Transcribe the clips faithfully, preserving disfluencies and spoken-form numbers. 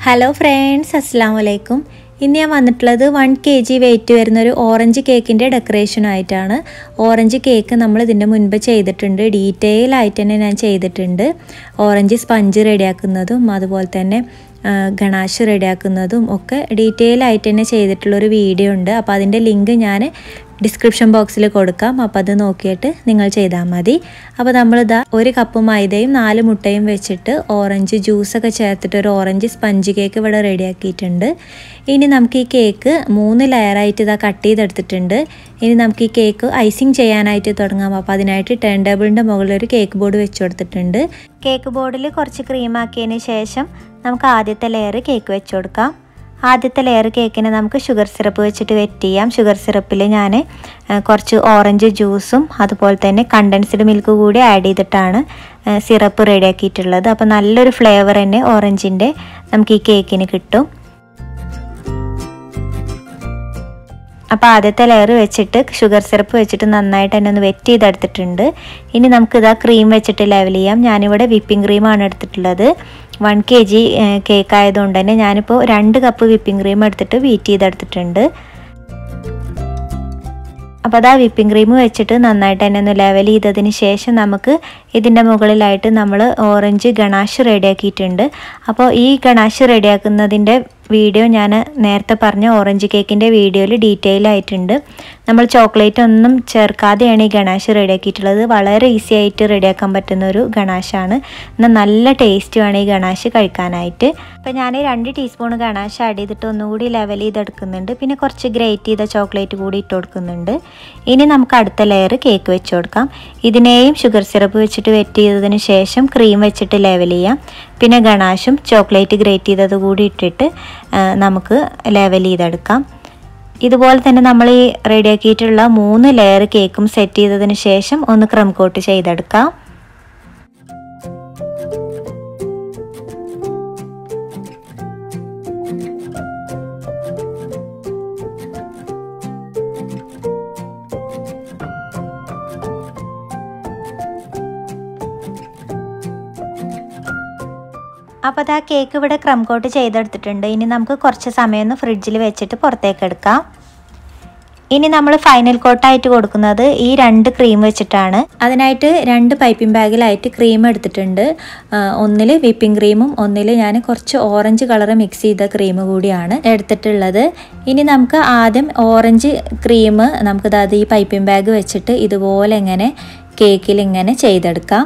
Hello friends, അസ്സലാമു അലൈക്കും. ഇന്ന് ഞാൻ വന്നിട്ടുള്ളത് വൺ കെ ജി വെയിറ്റ് വരുന്ന ഒരു ഓറഞ്ച് കേക്കിൻ്റെ ഡെക്കറേഷനായിട്ടാണ്. ഓറഞ്ച് കേക്ക് നമ്മൾ ഇതിൻ്റെ മുൻപ് ചെയ്തിട്ടുണ്ട്, ഡീറ്റെയിൽ ആയിട്ട് തന്നെ ഞാൻ ചെയ്തിട്ടുണ്ട്. ഓറഞ്ച് സ്പഞ്ച് റെഡിയാക്കുന്നതും അതുപോലെ തന്നെ ഗണാഷ് റെഡിയാക്കുന്നതും ഒക്കെ ഡീറ്റെയിൽ ആയിട്ട് തന്നെ ചെയ്തിട്ടുള്ളൊരു വീഡിയോ ഉണ്ട്. അപ്പോൾ അതിൻ്റെ ലിങ്ക് ഞാൻ ഡിസ്ക്രിപ്ഷൻ ബോക്സിൽ കൊടുക്കാം. അപ്പോൾ അത് നോക്കിയിട്ട് നിങ്ങൾ ചെയ്താൽ മതി. അപ്പോൾ നമ്മളിതാ ഒരു കപ്പ് മൈദയും നാല് മുട്ടയും വെച്ചിട്ട് ഓറഞ്ച് ജ്യൂസൊക്കെ ചേർത്തിട്ട് ഒരു ഓറഞ്ച് സ്പഞ്ച് കേക്ക് ഇവിടെ റെഡിയാക്കിയിട്ടുണ്ട്. ഇനി നമുക്ക് ഈ കേക്ക് മൂന്ന് ലെയറായിട്ട് ഇതാ കട്ട് ചെയ്തെടുത്തിട്ടുണ്ട്. ഇനി നമുക്ക് ഈ കേക്ക് ഐസിങ് ചെയ്യാനായിട്ട് തുടങ്ങാം. അപ്പോൾ അതിനായിട്ട് ടേൺ ടേബിളിൻ്റെ മുകളിൽ ഒരു കേക്ക് ബോർഡ് വെച്ച് കൊടുത്തിട്ടുണ്ട്. കേക്ക് ബോർഡിൽ കുറച്ച് ക്രീമാക്കിയതിന് ശേഷം നമുക്ക് ആദ്യത്തെ ലെയർ കേക്ക് വെച്ച് കൊടുക്കാം. ആദ്യത്തെ ലെയർ കേക്കിന് നമുക്ക് ഷുഗർ സിറപ്പ് വെച്ചിട്ട് വെറ്റ് ചെയ്യാം. ഷുഗർ സിറപ്പിൽ ഞാൻ കുറച്ച് ഓറഞ്ച് ജ്യൂസും അതുപോലെ തന്നെ കണ്ടൻസ്ഡ് മിൽക്ക് കൂടി ആഡ് ചെയ്തിട്ടാണ് സിറപ്പ് റെഡിയാക്കിയിട്ടുള്ളത്. അപ്പോൾ നല്ലൊരു ഫ്ലേവർ തന്നെ ഓറഞ്ചിൻ്റെ നമുക്ക് ഈ കേക്കിന് കിട്ടും. അപ്പോൾ ആദ്യത്തെ ലെയർ വെച്ചിട്ട് ഷുഗർ സിറപ്പ് വെച്ചിട്ട് നന്നായിട്ട് തന്നെ ഒന്ന് വെറ്റ് ചെയ്തെടുത്തിട്ടുണ്ട്. ഇനി നമുക്കിതാ ക്രീം വെച്ചിട്ട് ലെവൽ ചെയ്യാം. ഞാനിവിടെ വിപ്പിംഗ് ക്രീമാണ് എടുത്തിട്ടുള്ളത്. വൺ കെ ജി കേക്ക് ആയതുകൊണ്ട് തന്നെ ഞാനിപ്പോൾ രണ്ട് കപ്പ് വിപ്പിംഗ് ക്രീം എടുത്തിട്ട് ബീറ്റ് ചെയ്തെടുത്തിട്ടുണ്ട്. അപ്പോൾ അതാ വിപ്പിംഗ് ക്രീം വെച്ചിട്ട് നന്നായിട്ട് തന്നെ ഒന്ന് ലെവൽ ചെയ്തതിന് ശേഷം നമുക്ക് ഇതിൻ്റെ മുകളിലായിട്ട് നമ്മൾ ഓറഞ്ച് ഗണാഷ് റെഡിയാക്കിയിട്ടുണ്ട്. അപ്പോൾ ഈ ഗണാഷ് റെഡിയാക്കുന്നതിൻ്റെ വീഡിയോ ഞാൻ നേരത്തെ പറഞ്ഞ ഓറഞ്ച് കേക്കിൻ്റെ വീഡിയോയിൽ ഡീറ്റെയിൽ ആയിട്ടുണ്ട്. നമ്മൾ ചോക്ലേറ്റ് ഒന്നും ചേർക്കാതെയാണ് ഈ ഗണാഷ് റെഡിയാക്കിയിട്ടുള്ളത്. വളരെ ഈസി ആയിട്ട് റെഡിയാക്കാൻ പറ്റുന്ന ഒരു ഗണാഷാണ്. എന്നാൽ നല്ല ടേസ്റ്റുമാണ് ഈ ഗണാഷ് കഴിക്കാനായിട്ട്. അപ്പോൾ ഞാൻ രണ്ട് ടീസ്പൂൺ ഗണാഷ് ആഡ് ചെയ്തിട്ട് ഒന്നുകൂടി ലെവൽ ചെയ്തെടുക്കുന്നുണ്ട്. പിന്നെ കുറച്ച് ഗ്രേറ്റ് ചെയ്ത ചോക്ലേറ്റ് കൂടി ഇട്ട് കൊടുക്കുന്നുണ്ട്. ഇനി നമുക്ക് അടുത്ത ലെയർ കേക്ക് വെച്ച് കൊടുക്കാം. ഇതിനെയും ഷുഗർ സിറപ്പ് വെച്ചിട്ട് വെറ്റ് ചെയ്തതിന് ശേഷം ക്രീം വെച്ചിട്ട് ലെവൽ ചെയ്യാം. പിന്നെ ഗണാഷും ചോക്ലേറ്റ് ഗ്രേറ്റ് ചെയ്തത് കൂടി ഇട്ടിട്ട് നമുക്ക് ലെവൽ ചെയ്തെടുക്കാം. ഇതുപോലെ തന്നെ നമ്മൾ ഈ റെഡിയാക്കിയിട്ടുള്ള മൂന്ന് ലെയർ കേക്കും സെറ്റ് ചെയ്തതിന് ശേഷം ഒന്ന് ക്രം കോട്ട് ചെയ്തെടുക്കാം. അപ്പോൾ അത് ആ കേക്ക് ഇവിടെ ക്രം കോട്ട് ചെയ്തെടുത്തിട്ടുണ്ട്. ഇനി നമുക്ക് കുറച്ച് സമയം ഒന്ന് ഫ്രിഡ്ജിൽ വെച്ചിട്ട് പുറത്തേക്ക് എടുക്കാം. ഇനി നമ്മൾ ഫൈനൽ കോട്ടായിട്ട് കൊടുക്കുന്നത് ഈ രണ്ട് ക്രീം വെച്ചിട്ടാണ്. അതിനായിട്ട് രണ്ട് പൈപ്പിംഗ് ബാഗിലായിട്ട് ക്രീം എടുത്തിട്ടുണ്ട്. ഒന്നിൽ വിപ്പിംഗ് ക്രീമും ഒന്നിൽ ഞാൻ കുറച്ച് ഓറഞ്ച് കളർ മിക്സ് ചെയ്ത ക്രീം കൂടിയാണ് എടുത്തിട്ടുള്ളത്. ഇനി നമുക്ക് ആദ്യം ഓറഞ്ച് ക്രീം നമുക്ക് അത് ഈ പൈപ്പിംഗ് ബാഗ് വെച്ചിട്ട് ഇതുപോലെ ഇങ്ങനെ കേക്കിൽ ഇങ്ങനെ ചെയ്തെടുക്കാം.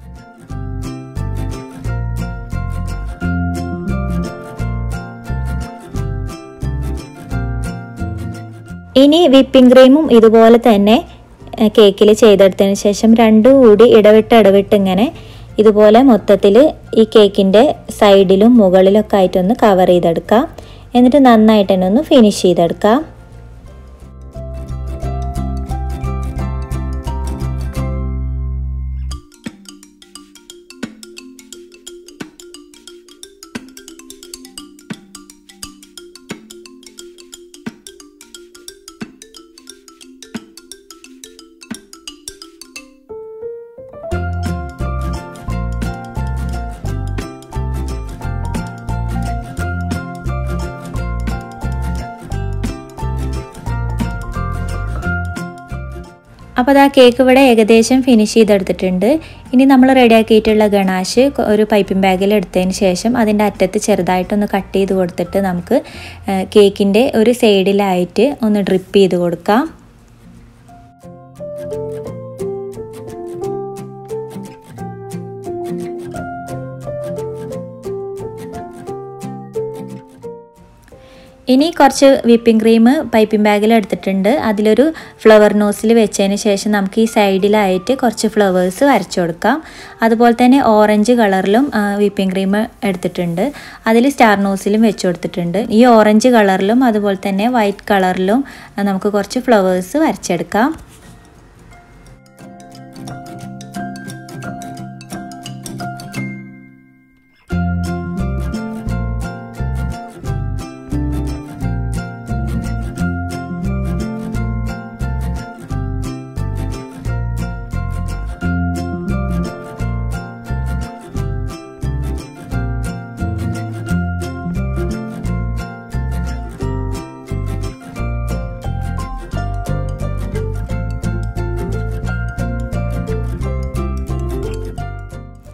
ഇനി വിപ്പിംഗ് ക്രീമും ഇതുപോലെ തന്നെ കേക്കിൽ ചെയ്തെടുത്തതിന് ശേഷം രണ്ടും കൂടി ഇടവിട്ട് ഇടവിട്ട് ഇങ്ങനെ ഇതുപോലെ മൊത്തത്തിൽ ഈ കേക്കിൻ്റെ സൈഡിലും മുകളിലൊക്കെ ആയിട്ടൊന്ന് കവർ ചെയ്തെടുക്കാം. എന്നിട്ട് നന്നായിട്ട് തന്നെ ഒന്ന് ഫിനിഷ് ചെയ്തെടുക്കാം. അപ്പോൾ അത് ആ കേക്ക് ഇവിടെ ഏകദേശം ഫിനിഷ് ചെയ്തെടുത്തിട്ടുണ്ട്. ഇനി നമ്മൾ റെഡിയാക്കിയിട്ടുള്ള ഗണാഷ് ഒരു പൈപ്പിംഗ് ബാഗിൽ എടുത്തതിന് ശേഷം അതിൻ്റെ അറ്റത്ത് ചെറുതായിട്ടൊന്ന് കട്ട് ചെയ്ത് കൊടുത്തിട്ട് നമുക്ക് കേക്കിൻ്റെ ഒരു സൈഡിലായിട്ട് ഒന്ന് ഡ്രിപ്പ് ചെയ്ത് കൊടുക്കാം. ഇനി കുറച്ച് വിപ്പിംഗ് ക്രീം പൈപ്പിംഗ് ബാഗിൽ എടുത്തിട്ടുണ്ട്. അതിലൊരു ഫ്ലവർ നോസിൽ വെച്ചതിന് ശേഷം നമുക്ക് ഈ സൈഡിലായിട്ട് കുറച്ച് ഫ്ലവേഴ്സ് വരച്ചു കൊടുക്കാം. അതുപോലെ തന്നെ ഓറഞ്ച് കളറിലും വിപ്പിംഗ് ക്രീം എടുത്തിട്ടുണ്ട്. അതിൽ സ്റ്റാർ നോസിലും വെച്ച് കൊടുത്തിട്ടുണ്ട്. ഈ ഓറഞ്ച് കളറിലും അതുപോലെ തന്നെ വൈറ്റ് കളറിലും നമുക്ക് കുറച്ച് ഫ്ലവേഴ്സ് വരച്ചെടുക്കാം.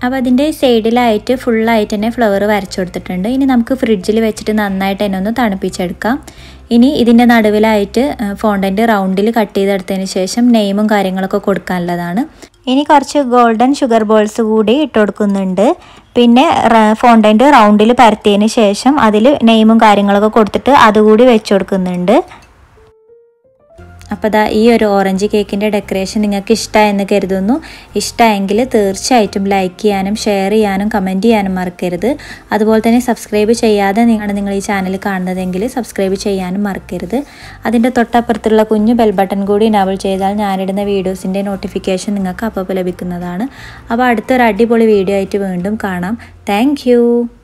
അപ്പോൾ അതിൻ്റെ സൈഡിലായിട്ട് ഫുള്ളായിട്ട് തന്നെ ഫ്ലവർ വരച്ചു കൊടുത്തിട്ടുണ്ട്. ഇനി നമുക്ക് ഫ്രിഡ്ജിൽ വെച്ചിട്ട് നന്നായിട്ട് തന്നെ ഒന്ന് തണുപ്പിച്ചെടുക്കാം. ഇനി ഇതിൻ്റെ നടുവിലായിട്ട് ഫോണ്ടൻറ്റ് റൗണ്ടിൽ കട്ട് ചെയ്തെടുത്തതിന് ശേഷം നെയിമും കാര്യങ്ങളൊക്കെ കൊടുക്കാനുള്ളതാണ്. ഇനി കുറച്ച് ഗോൾഡൻ ഷുഗർ ബോൾസ് കൂടി ഇട്ട് കൊടുക്കുന്നുണ്ട്. പിന്നെ ഫോണ്ടൻറ്റ് റൗണ്ടിൽ പരത്തിയതിന് ശേഷം അതിൽ നെയിമും കാര്യങ്ങളൊക്കെ കൊടുത്തിട്ട് അതുകൂടി വെച്ച് കൊടുക്കുന്നുണ്ട്. അപ്പോൾ ദാ ഈ ഒരു ഓറഞ്ച് കേക്കിൻ്റെ ഡെക്കറേഷൻ നിങ്ങൾക്ക് ഇഷ്ടമായെന്ന് കരുതുന്നു. ഇഷ്ടമായെങ്കിൽ തീർച്ചയായിട്ടും ലൈക്ക് ചെയ്യാനും ഷെയർ ചെയ്യാനും കമൻറ്റ് ചെയ്യാനും മറക്കരുത്. അതുപോലെ തന്നെ സബ്സ്ക്രൈബ് ചെയ്യാതെ നിങ്ങളാണ് നിങ്ങൾ ഈ ചാനൽ കാണുന്നതെങ്കിൽ സബ്സ്ക്രൈബ് ചെയ്യാനും മറക്കരുത്. അതിൻ്റെ തൊട്ടപ്പുറത്തുള്ള കുഞ്ഞു ബെൽ ബട്ടൺ കൂടി എനേബിൾ ചെയ്താൽ ഞാനിടുന്ന വീഡിയോസിൻ്റെ നോട്ടിഫിക്കേഷൻ നിങ്ങൾക്ക് അപ്പോൾ ലഭിക്കുന്നതാണ്. അപ്പോൾ അടുത്തൊരു അടിപൊളി വീഡിയോ ആയിട്ട് വീണ്ടും കാണാം. താങ്ക്